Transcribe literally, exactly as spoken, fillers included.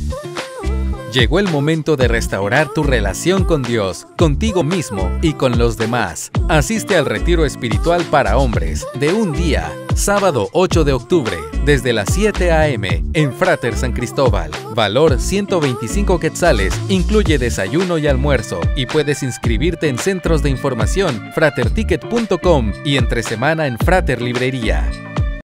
Llegó el momento de restaurar tu relación con Dios, contigo mismo y con los demás. Asiste al retiro espiritual para hombres de un día, sábado ocho de octubre, desde las siete a eme en Frater San Cristóbal. Valor ciento veinticinco quetzales, incluye desayuno y almuerzo, y puedes inscribirte en centros de información frater ticket punto com y entre semana en Frater Librería.